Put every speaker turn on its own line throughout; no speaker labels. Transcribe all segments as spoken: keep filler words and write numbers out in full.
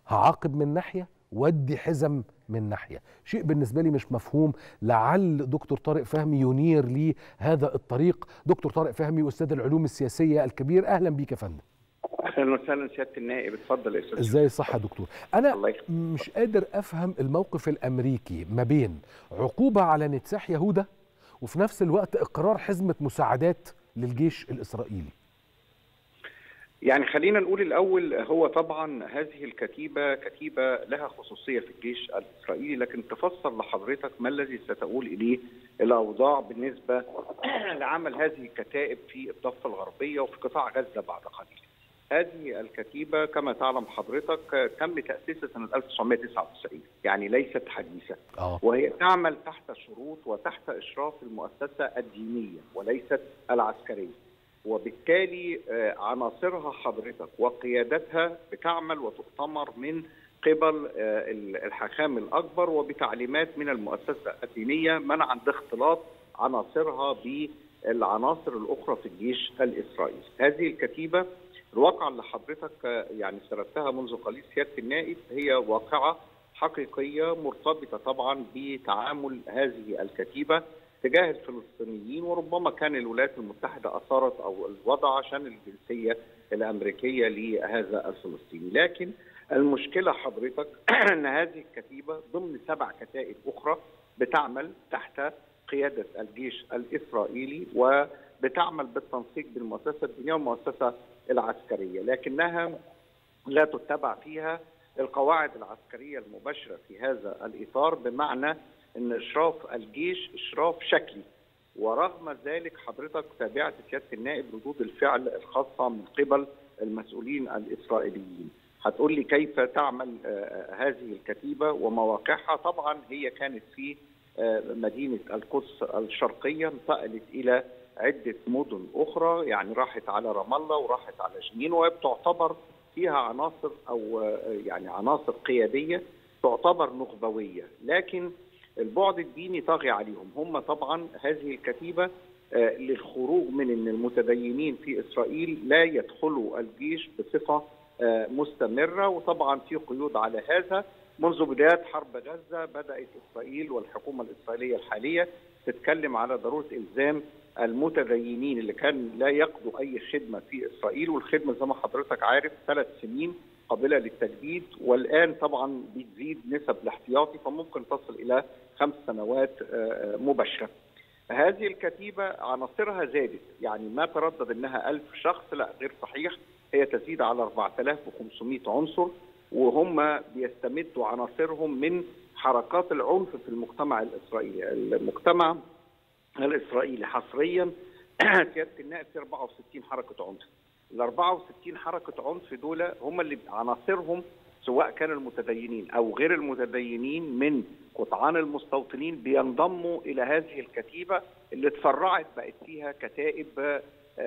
هعاقب من ناحية ودي حزم من ناحية. شيء بالنسبة لي مش مفهوم. لعل دكتور طارق فهمي ينير لي هذا الطريق. دكتور طارق فهمي أستاذ العلوم السياسية الكبير، أهلا بيك يا فندم.
اهلا وسهلا سياده النائب، اتفضل يا استاذ.
ازاي الصحه يا دكتور؟ انا مش قادر افهم الموقف الامريكي ما بين عقوبه على نتساح يهوذا وفي نفس الوقت اقرار حزمه مساعدات للجيش الاسرائيلي.
يعني خلينا نقول الاول، هو طبعا هذه الكتيبه كتيبه لها خصوصيه في الجيش الاسرائيلي، لكن تفسر لحضرتك ما الذي ستؤول اليه الاوضاع بالنسبه لعمل هذه الكتائب في الضفه الغربيه وفي قطاع غزه بعد قليل. هذه الكتيبة كما تعلم حضرتك تم تأسيسها سنة ألف وتسعمائة وتسعة وتسعين، يعني ليست حديثة. أوه. وهي تعمل تحت شروط وتحت إشراف المؤسسة الدينية وليست العسكرية، وبالتالي عناصرها حضرتك وقيادتها بتعمل وتؤتمر من قبل الحاخام الأكبر وبتعليمات من المؤسسة الدينية منعا لاختلاط عناصرها بالعناصر الأخرى في الجيش الإسرائيلي. هذه الكتيبة الواقعة اللي حضرتك يعني سردتها منذ قليل سيادة النائب هي واقعة حقيقية مرتبطة طبعا بتعامل هذه الكتيبة تجاه الفلسطينيين، وربما كان الولايات المتحدة أثارت أو الوضع عشان الجنسية الأمريكية لهذا الفلسطيني. لكن المشكلة حضرتك أن هذه الكتيبة ضمن سبع كتائب أخرى بتعمل تحت قيادة الجيش الإسرائيلي وبتعمل بالتنسيق بالمؤسسة الدينية والمؤسسة العسكرية، لكنها لا تتبع فيها القواعد العسكرية المباشرة في هذا الإطار، بمعنى أن إشراف الجيش إشراف شكلي. ورغم ذلك حضرتك تابعت سيادة النائب ردود الفعل الخاصة من قبل المسؤولين الإسرائيليين. هتقول لي كيف تعمل هذه الكتيبة ومواقعها؟ طبعا هي كانت في مدينة القدس الشرقية، انتقلت إلى عدة مدن أخرى، يعني راحت على رام الله وراحت على جنين، وبتعتبر فيها عناصر أو يعني عناصر قيادية تعتبر نخبوية، لكن البعد الديني طاغي عليهم. هم طبعا هذه الكتيبة للخروج من أن المتدينين في إسرائيل لا يدخلوا الجيش بصفة مستمرة، وطبعا في قيود على هذا. منذ بداية حرب غزة بدأت إسرائيل والحكومة الإسرائيلية الحالية تتكلم على ضرورة إلزام المتدينين اللي كان لا يقضوا أي خدمة في إسرائيل، والخدمة زي ما حضرتك عارف ثلاث سنين قابلة للتجديد، والآن طبعا بتزيد نسب الاحتياطي فممكن تصل إلى خمس سنوات مباشرة. هذه الكتيبة عناصرها زادت، يعني ما تردد أنها ألف شخص، لا غير صحيح، هي تزيد على أربعة آلاف وخمسمائة عنصر، وهم بيستمدوا عناصرهم من حركات العنف في المجتمع الإسرائيلي. المجتمع الإسرائيلي حصريا سيادة النائب في أربعة وستين حركة عنف. ال أربعة وستين حركة عنف دول هم اللي عناصرهم سواء كانوا المتدينين أو غير المتدينين من قطعان المستوطنين بينضموا إلى هذه الكتيبة اللي تفرعت بقت فيها كتائب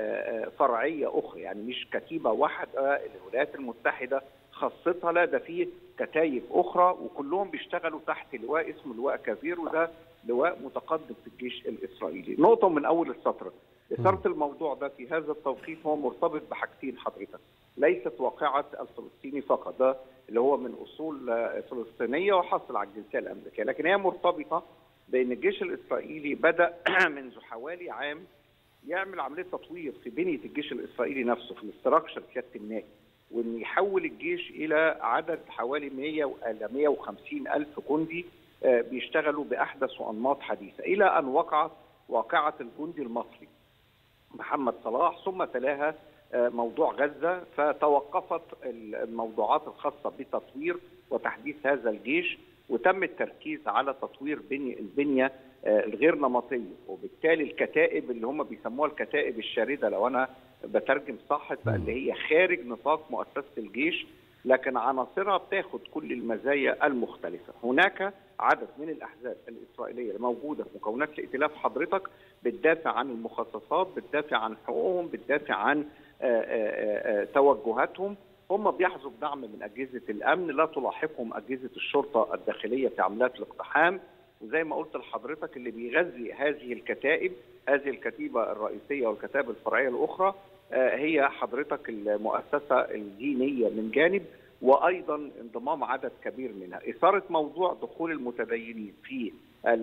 فرعية أخرى، يعني مش كتيبة واحدة الولايات المتحدة خاصتها، لا ده فيه كتايب أخرى وكلهم بيشتغلوا تحت لواء اسمه لواء كبير، وده لواء متقدم في الجيش الإسرائيلي. نقطة من أول السطر، إثارة الموضوع ده في هذا التوقيت هو مرتبط بحاجتين حضرتك، ليست واقعة الفلسطيني فقط، ده اللي هو من أصول فلسطينية وحصل على الجنسية الأمريكية، لكن هي مرتبطة بأن الجيش الإسرائيلي بدأ منذ حوالي عام يعمل عملية تطوير في بنية الجيش الإسرائيلي نفسه في الاستراكشر سيادة النائب، وأن يحول الجيش إلى عدد حوالي مئة إلى مئة وخمسين ألف جندي بيشتغلوا بأحدث وأنماط حديثة، إلى أن وقعت واقعة الجندي المصري محمد صلاح، ثم تلاها موضوع غزة، فتوقفت الموضوعات الخاصة بتطوير وتحديث هذا الجيش، وتم التركيز على تطوير البنية الغير نمطية، وبالتالي الكتائب اللي هم بيسموها الكتائب الشاردة لو أنا بترجم صح، اللي هي خارج نطاق مؤسسة الجيش لكن عناصرها بتاخد كل المزايا المختلفة. هناك عدد من الأحزاب الإسرائيلية الموجودة في مكونات الائتلاف حضرتك بتدافع عن المخصصات، بتدافع عن حقوقهم، بتدافع عن آآ آآ توجهاتهم. هم بيحظوا بدعم من أجهزة الأمن، لا تلاحقهم أجهزة الشرطة الداخلية في عمليات الاقتحام، وزي ما قلت لحضرتك اللي بيغذي هذه الكتائب، هذه الكتيبة الرئيسية والكتائب الفرعية الأخرى هي حضرتك المؤسسة الدينية من جانب، وايضا انضمام عدد كبير منها. اثاره موضوع دخول المتدينين في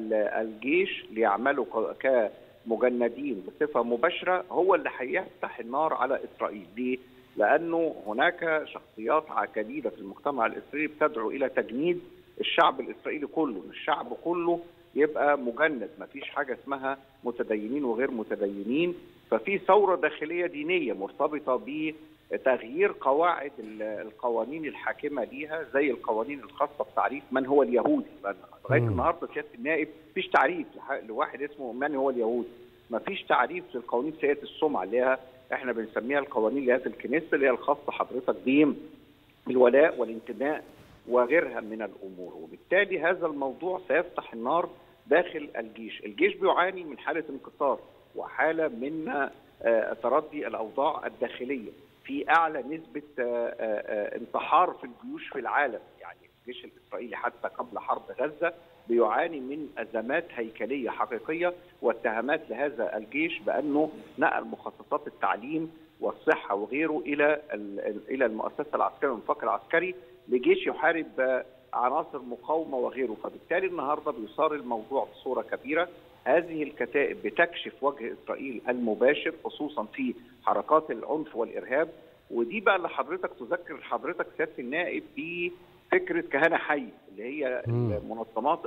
الجيش ليعملوا كمجندين بصفه مباشره هو اللي هيفتح النار على اسرائيل. ليه؟ لانه هناك شخصيات جديده في المجتمع الاسرائيلي بتدعو الى تجنيد الشعب الاسرائيلي كله، الشعب كله يبقى مجند، ما فيش حاجه اسمها متدينين وغير متدينين. ففي ثوره داخليه دينيه مرتبطه بتغيير قواعد القوانين الحاكمه ليها، زي القوانين الخاصه بتعريف من هو اليهودي. لغايه النهارده سياده النائب مفيش تعريف لواحد اسمه من هو اليهودي، مفيش تعريف للقوانين سيئه السمعه اللي هي احنا بنسميها القوانين اللي هي الكنيسه اللي هي الخاصه حضرتك بالولاء والانتماء وغيرها من الامور. وبالتالي هذا الموضوع سيفتح النار داخل الجيش. الجيش بيعاني من حاله انكسار وحاله من تردي الاوضاع الداخليه، في اعلى نسبه انتحار في الجيوش في العالم. يعني الجيش الاسرائيلي حتى قبل حرب غزه بيعاني من ازمات هيكليه حقيقيه، واتهامات لهذا الجيش بانه نقل مخصصات التعليم والصحه وغيره الى الى المؤسسه العسكريه والانفاق العسكري لجيش يحارب عناصر مقاومه وغيره. فبالتالي النهارده بيصار الموضوع بصوره كبيره. هذه الكتائب بتكشف وجه اسرائيل المباشر خصوصا في حركات العنف والارهاب. ودي بقى اللي حضرتك تذكر حضرتك سياده النائب بفكره كهنه حي اللي هي المنظمات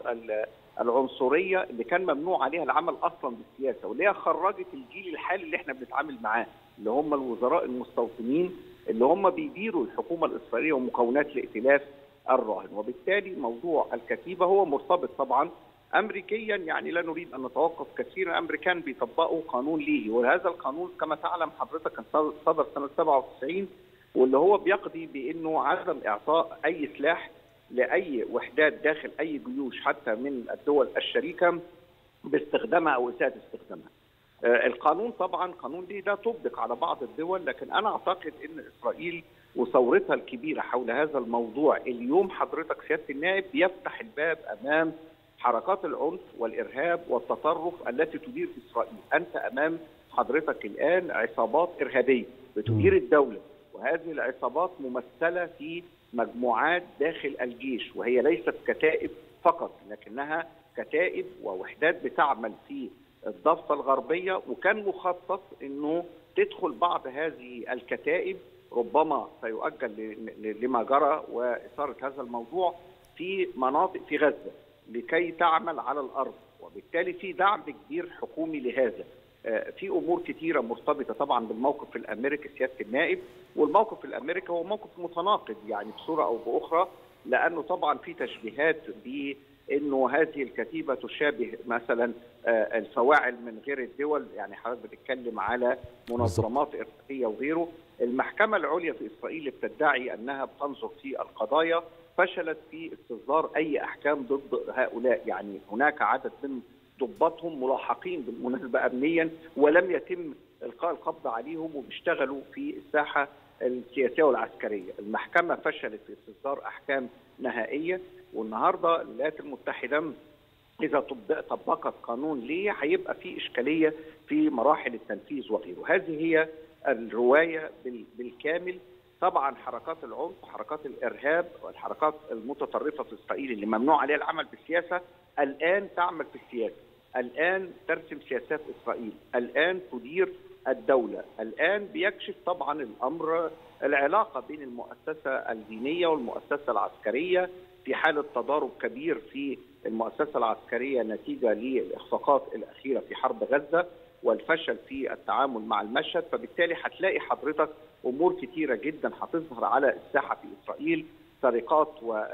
العنصريه اللي كان ممنوع عليها العمل اصلا بالسياسه، واللي هي خرجت الجيل الحالي اللي احنا بنتعامل معاه، اللي هم الوزراء المستوطنين اللي هم بيديروا الحكومه الاسرائيليه ومكونات الائتلاف الراهن. وبالتالي موضوع الكتيبه هو مرتبط طبعا امريكيا، يعني لا نريد ان نتوقف كثيرا. الامريكان بيطبقوا قانون ليهي، وهذا القانون كما تعلم حضرتك كان صدر سنه سبعة وتسعين، واللي هو بيقضي بانه عدم اعطاء اي سلاح لاي وحدات داخل اي جيوش حتى من الدول الشريكه باستخدامها او اساءه استخدامها. القانون طبعا قانون ليه ده طبق على بعض الدول، لكن انا اعتقد ان اسرائيل وثورتها الكبيره حول هذا الموضوع اليوم حضرتك سياده النائب بيفتح الباب امام حركات العنف والارهاب والتطرف التي تدير في اسرائيل. انت امام حضرتك الان عصابات ارهابيه بتدير الدوله، وهذه العصابات ممثله في مجموعات داخل الجيش، وهي ليست كتائب فقط لكنها كتائب ووحدات بتعمل في الضفه الغربيه. وكان مخطط انه تدخل بعض هذه الكتائب، ربما سيؤجل لما جرى واثاره هذا الموضوع في مناطق في غزه لكي تعمل على الارض، وبالتالي في دعم كبير حكومي لهذا. في امور كثيره مرتبطه طبعا بالموقف الامريكي سياده النائب، والموقف الامريكي هو موقف متناقض يعني بصوره او باخرى، لانه طبعا في تشبيهات بانه هذه الكتيبه تشابه مثلا الفواعل من غير الدول، يعني حضرتك بتتكلم على منظمات ارهابيه وغيره. المحكمه العليا في اسرائيل بتدعي انها بتنظر في القضايا، فشلت في استصدار اي احكام ضد هؤلاء. يعني هناك عدد من ضباطهم ملاحقين بالمناسبه امنيا ولم يتم القاء القبض عليهم وبيشتغلوا في الساحه السياسيه والعسكريه. المحكمه فشلت في استصدار احكام نهائيه، والنهارده الولايات المتحده اذا طبقت قانون ليه هيبقى في اشكاليه في مراحل التنفيذ وغيره. هذه هي الروايه بالكامل. طبعا حركات العنف وحركات الارهاب والحركات المتطرفه في اسرائيل اللي ممنوع عليها العمل بالسياسه الان تعمل في السياسه، الان ترسم سياسات اسرائيل، الان تدير الدوله، الان بيكشف طبعا الامر العلاقه بين المؤسسه الدينيه والمؤسسه العسكريه في حاله تضارب كبير في المؤسسه العسكريه نتيجه للاخفاقات الاخيره في حرب غزه والفشل في التعامل مع المشهد. فبالتالي هتلاقي حضرتك امور كثيره جدا هتظهر على الساحه في اسرائيل، سرقات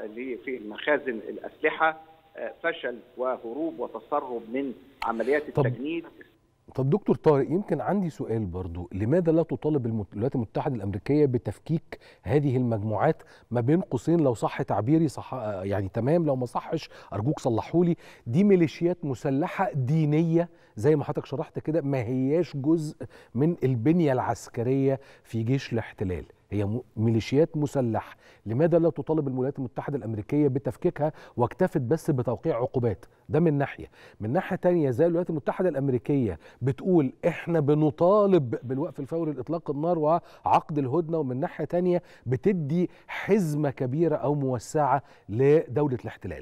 في مخازن الاسلحه، فشل وهروب وتسرب من عمليات التجنيد.
طب دكتور طارق، يمكن عندي سؤال برضو، لماذا لا تطالب الولايات المتحدة الأمريكية بتفكيك هذه المجموعات؟ ما بين قوسين لو صح تعبيري صح يعني تمام، لو ما صحش أرجوك صلحولي. دي ميليشيات مسلحة دينية زي ما حضرتك شرحت كده، ما هياش جزء من البنية العسكرية في جيش الاحتلال. هي ميليشيات مسلحة. لماذا لا تطالب الولايات المتحدة الأمريكية بتفكيكها واكتفت بس بتوقيع عقوبات؟ ده من ناحية. من ناحية تانية زي الولايات المتحدة الأمريكية بتقول احنا بنطالب بالوقف الفوري لإطلاق النار وعقد الهدنة، ومن ناحية تانية بتدي حزمة كبيرة أو موسعة لدولة الاحتلال.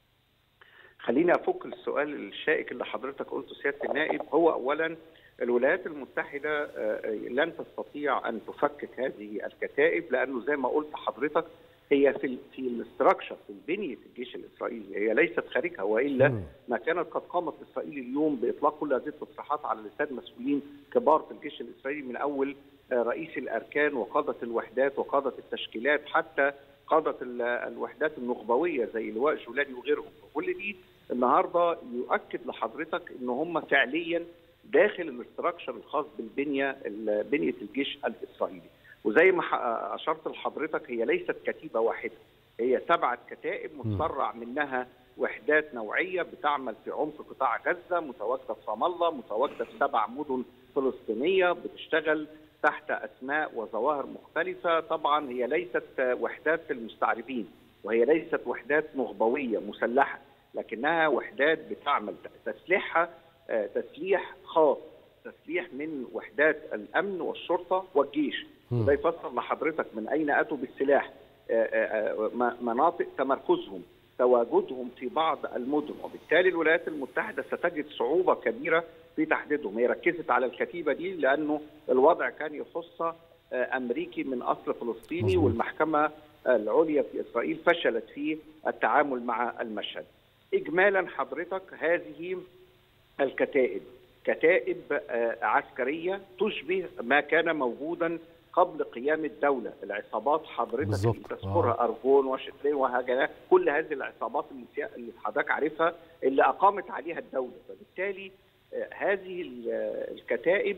خليني أفك السؤال الشائك اللي حضرتك قلته سيادة النائب. هو أولا الولايات المتحدة لن تستطيع أن تفكك هذه الكتائب، لأنه زي ما قلت حضرتك هي في في الاستراكشر، في بنية الجيش الإسرائيلي، هي ليست خارجها، وإلا ما كانت قد قامت إسرائيل اليوم بإطلاق كل هذه التصريحات على لسان مسؤولين كبار في الجيش الإسرائيلي، من أول رئيس الأركان وقادة الوحدات وقادة التشكيلات حتى قادة الوحدات النخبوية زي لواء جولاني وغيرهم. كل دي النهارده يؤكد لحضرتك ان هم فعليا داخل الاستراكشر الخاص بالبنيه بنيه الجيش الاسرائيلي. وزي ما اشرت لحضرتك هي ليست كتيبه واحده، هي سبعه كتائب متفرع منها وحدات نوعيه بتعمل في عمق قطاع غزه، متواجده في رام الله، متواجده في سبع مدن فلسطينيه، بتشتغل تحت اسماء وظواهر مختلفه. طبعا هي ليست وحدات المستعربين، وهي ليست وحدات نخبويه مسلحه، لكنها وحدات بتعمل تسليحها تسليح خاص، تسليح من وحدات الامن والشرطه والجيش. وده يفسر لحضرتك من اين اتوا بالسلاح، مناطق تمركزهم، تواجدهم في بعض المدن، وبالتالي الولايات المتحده ستجد صعوبه كبيره في تحديدهم. هي ركزت على الكتيبه دي لانه الوضع كان يخص امريكي من اصل فلسطيني، والمحكمه العليا في اسرائيل فشلت في التعامل مع المشهد. اجمالا حضرتك هذه الكتائب كتائب عسكريه تشبه ما كان موجودا قبل قيام الدوله، العصابات حضرتك اللي تذكرها آه. ارجون وشترين وهكذا، كل هذه العصابات اللي اللي حضرتك عارفها اللي اقامت عليها الدوله. فبالتالي هذه الكتائب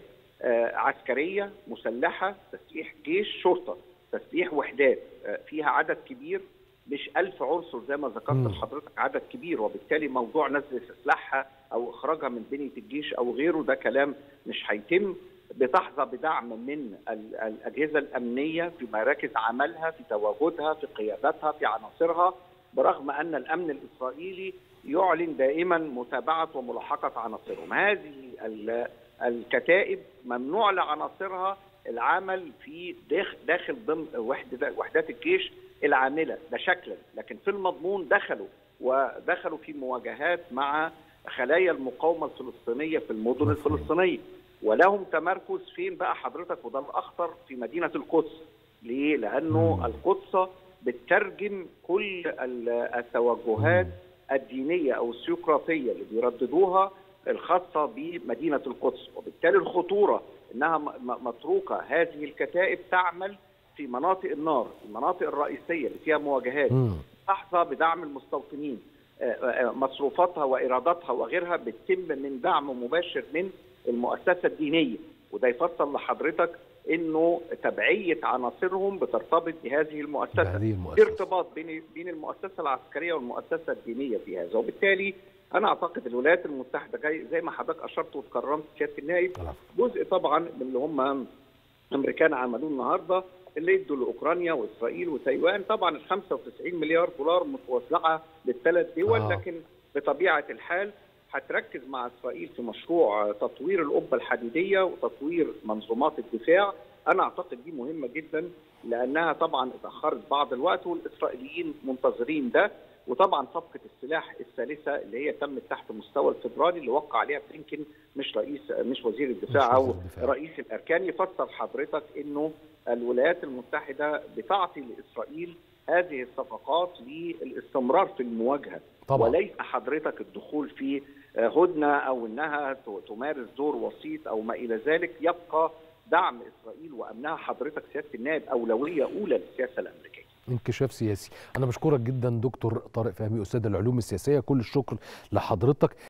عسكريه مسلحه، تسليح جيش، شرطه، تسليح وحدات فيها عدد كبير، مش ألف عنصر زي ما ذكرت لحضرتك، عدد كبير. وبالتالي موضوع نزل سلاحها او اخراجها من بنيه الجيش او غيره ده كلام مش هيتم. بتحظى بدعم من الاجهزه الامنيه في مراكز عملها، في تواجدها، في قيادتها، في عناصرها، برغم ان الامن الاسرائيلي يعلن دائما متابعه وملاحقه عناصرهم. هذه الكتائب ممنوع لعناصرها العمل في داخل ضمن وحدات الجيش العامله ده شكلا، لكن في المضمون دخلوا ودخلوا في مواجهات مع خلايا المقاومه الفلسطينيه في المدن الفلسطينيه، ولهم تمركز فين بقى حضرتك؟ وده الاخطر، في مدينه القدس. ليه؟ لانه القدس بتترجم كل التوجهات الدينيه او السيقراطيه اللي بيرددوها الخاصه بمدينه القدس، وبالتالي الخطوره انها متروكه هذه الكتائب تعمل في مناطق النار، المناطق الرئيسيه اللي فيها مواجهات، تحظى بدعم المستوطنين، مصروفاتها وايراداتها وغيرها بتتم من دعم مباشر من المؤسسه الدينيه. وده يفسر لحضرتك انه تبعيه عناصرهم بترتبط بهذه المؤسسه،
بهذه المؤسسة.
ارتباط بين بين المؤسسه العسكريه والمؤسسه الدينيه في هذا. وبالتالي انا اعتقد الولايات المتحده جاي زي ما حضرتك اشرت وتكرمت سياده النائب، جزء طبعا من اللي هم امريكان عملوه النهارده اللي ادوا لاوكرانيا واسرائيل وتايوان، طبعا ال خمسة وتسعين مليار دولار متوزعه للثلاث دول، آه. لكن بطبيعه الحال هتركز مع اسرائيل في مشروع تطوير القبه الحديديه وتطوير منظومات الدفاع. انا اعتقد دي مهمه جدا لانها طبعا اتاخرت بعض الوقت والاسرائيليين منتظرين ده. وطبعا صفقه السلاح الثالثه اللي هي تمت تحت مستوى الفدرالي اللي وقع عليها بلينكن، مش رئيس مش وزير الدفاع او رئيس الاركان، يفسر حضرتك انه الولايات المتحده بتعطي لاسرائيل هذه الصفقات للاستمرار في المواجهه طبعا. وليس حضرتك الدخول في هدنه او انها تمارس دور وسيط او ما الى ذلك. يبقى دعم اسرائيل وامنها حضرتك سياده النائب اولويه اولى للسياسه الامريكيه.
انكشاف سياسي. انا بشكرك جدا دكتور طارق فهمي استاذ العلوم السياسيه، كل الشكر لحضرتك.